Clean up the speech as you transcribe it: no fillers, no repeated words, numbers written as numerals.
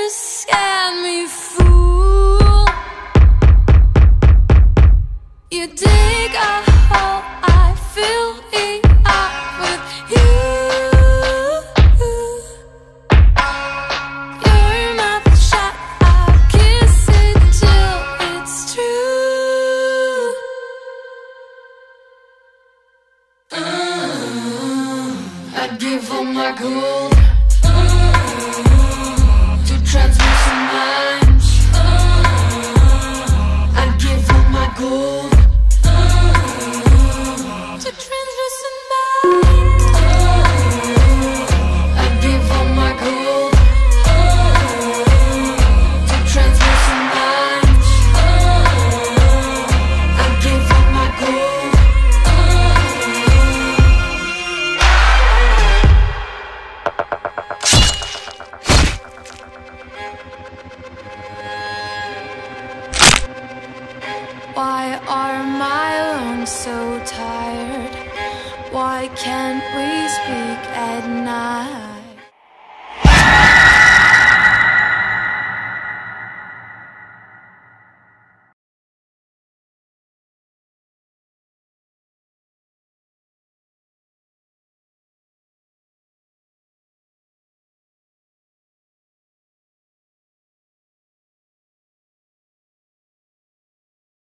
scan me, fool. You dig a hole, I fill it up with you. Your mouth shut, I kiss it till it's true. I'd give all my gold to translucent minds. I'd give all my gold to translucent minds. I'd give all my gold to translucent minds. I'd give all my gold. Why are my lungs so tired? Why can't we speak at night?